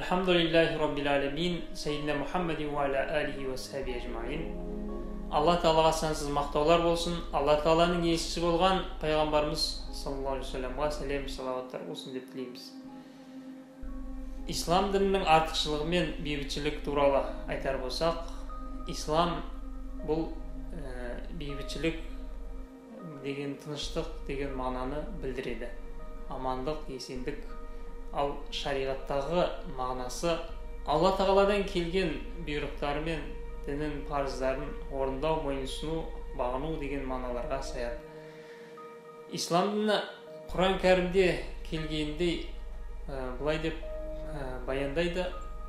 Альхамдулиллахи Раббил Алямин, Сейдина Мухаммадин ва аля алихи ва сахби ажмаин. Алла Тағалаға сансыз мақтаулар болсын. Алла Тағаланың елшісі болған пайғамбарымыз саллаллаху алейхи ва салламға сәлем салауаттар болсын деп тілейміз. Ислам дінінің артықшылығы мен бейбітшілік туралы айтар болсақ, ислам бұл бейбітшілік деген тыныштық деген мағынаны білдіреді. Амандық, есендік. Ал шариғаттағы мағынасы Алла Тағаладан келген бұйрықтары мен діннің парыздарын орындау, мойынсыну, бағыну деген мағыналарға саяды. Ислам діні Құран кәрімде келгендей былай деп баяндайды.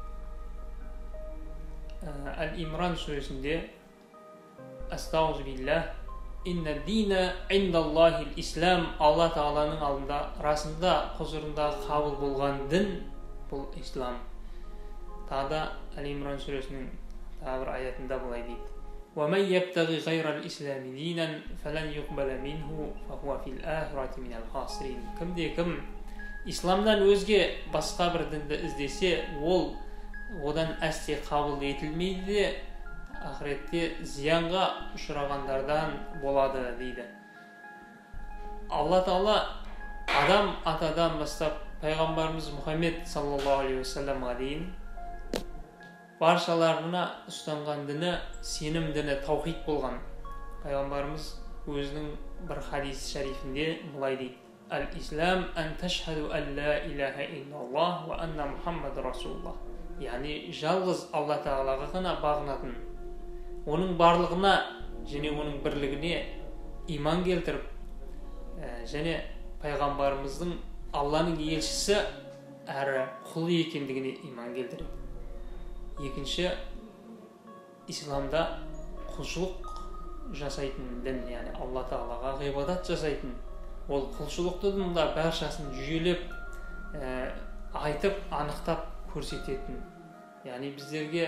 Әл-Имран сүресінде Астағфиру биллах, инна дина индаллахил ислам, Алла Тағаланың алдында расында құзырында қабыл болған дін бұл ислам. Тағда Әл-Имран сүресінің тағы бір аятында былай дейді: وَمَنْ يَبْتَغِ غَيْرَ الْإِسْلَامِ دِينًا فَلَنْ يُقْبَلَ مِنْهُ فَهُوَ فِي الْآخِرَةِ مِنَ الْخَاسِرِينَ. Кім исламнан өзге басқа бір дінді іздесе, ол одан әсте қабыл етілмейді де ақыретте зиянға ұшырағандардан болады дейді. Алла Тағала адам атадан бастап пайғамбарымыз Мұхаммед саллаллаху алейхи ва салламға дейін баршаларына ұстанған діні сенім діні, таухид болған. Пайғамбарымыз өзінің бір хадис шарифінде былай дейді: Әл-ислам ән ташхаду ан ла илаха иллаллах ва анна Мұхаммад расулуллах. Яғни жалғыз Алла Тағалаға ғана бағынатын, оның барлығына және оның бірлігіне иман келтіріп, және пайғамбарымыздың Алланың елшісі әрі құлы екендігіне иман келтіреді. Екінші, исламда құлшылық жасайтын дін, яғни Алла Тағалаға ғибадат жасайтын, ол құлшылықты дінда баршасын жүйелеп, айтып, анықтап көрсететін. Яғни біздерге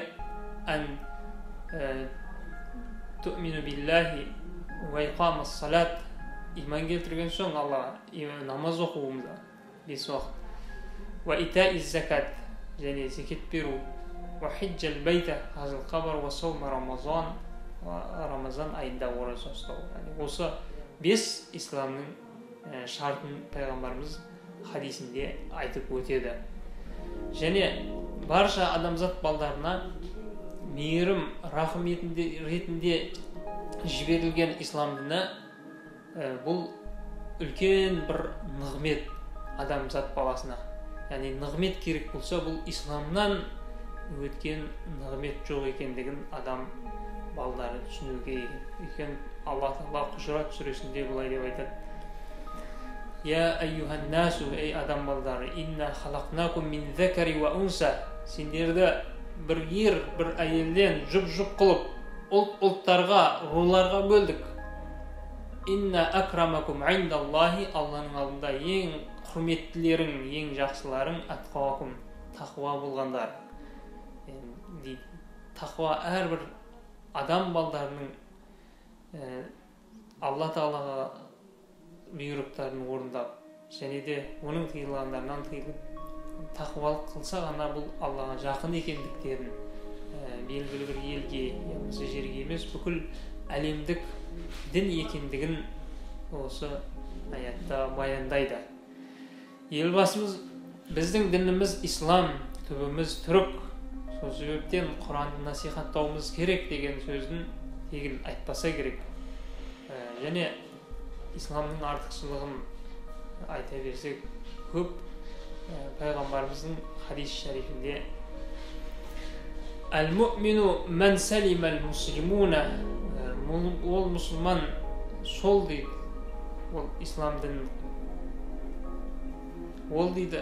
ту'мину биллахи ва иқамас салат, иман келтірген соң Аллаға намаз оқуымызда 5 уақыт, ва итаиз закат, және зекет беру, ва хиджал байта, хажылыққа бару, ва саума рамазан, рамазан айында ораза ұстау. Осы 5 исламның шартын пайғамбарымыз хадисінде айтып өтеді. Және барша адамзат балдарына мейірім, рахым ретінде жіберілген ислам діні бұл үлкен бір нығмет адамзат баласына. Яғни нығмет керек болса, бұл исламнан өткен нығмет жоқ екендігін адам балдары түсінуге екен. Алла Тағала Құжрат сүресінде былай деп айтады: Я айюхан насу, ей адам балдары, инна халақнакум мин закари ва унса, сендерді бір ер, бір әйелден жұп-жұп қылып, ұлттарға, руларға бөлдік. Инна акрамакум индаллахи, Алланың алдында ең құрметтілерің, ең жақсыларың атқауакум, тақуа болғандар. Тақуа әрбір адам балдарының Алла Тағалаға бұйрықтарын орындап, және де оның тыйылғандарынан тыйылып, тақуалық қылса ғана бұл Аллаға жақын екендіктерін белгілі бір елге, яғни жерге емес, бүкіл әлемдік дін екендігін осы аятта баяндайды. Елбасымыз біздің дініміз ислам, түбіміз түрік, сол себептен Құранды насихаттауымыз керек деген сөздің тегін айтпаса керек. Және исламның артықшылығын айта берсек көп. Пайғамбарымыздың хадис шарифінде Әл-му'мину мән сәлимәл муслимуна, ол мұсылман сол дейді, ол ислам дінін, ол дейді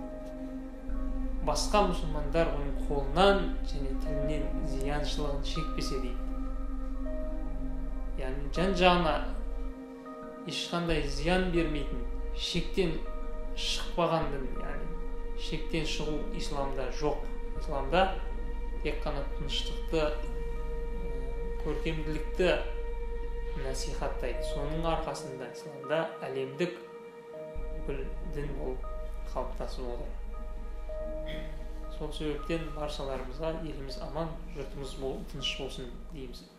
басқа мұсылмандар оның қолынан және тілінен зияншылығын шекпесе дейді. Яғни жан жағына ешқандай зиян бермейтін, шектен шықпаған дін, яғни шектен шығу исламда жоқ. Исламда тек қана тыныштықты, көркемділікті насихаттайды. Соның арқасында исламда әлемдік бүкіл дін болып қалыптасып отыр. сол себептен баршаларымызға еліміз аман, жұртымыз тыныш болсын дейміз.